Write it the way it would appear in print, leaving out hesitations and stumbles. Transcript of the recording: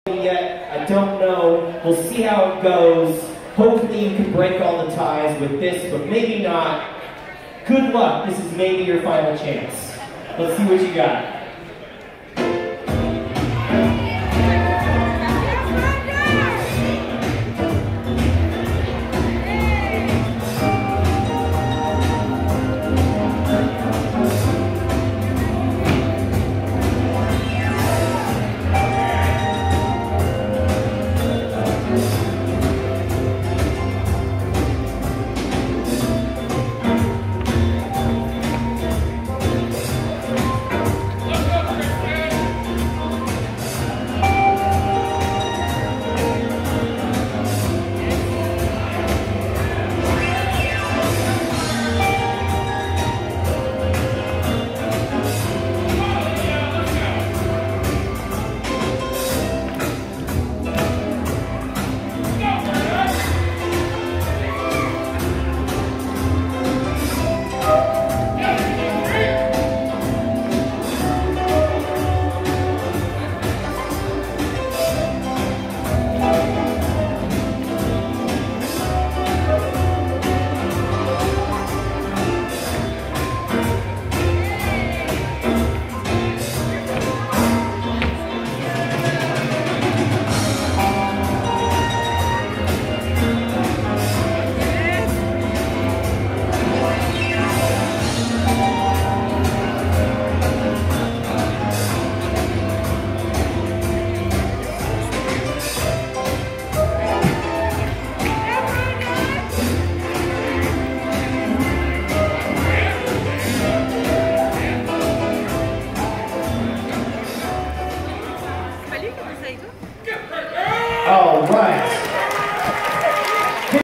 Yet, I don't know. We'll see how it goes. Hopefully you can break all the ties with this, but maybe not. Good luck. This is maybe your final chance. Let's see what you got. All right.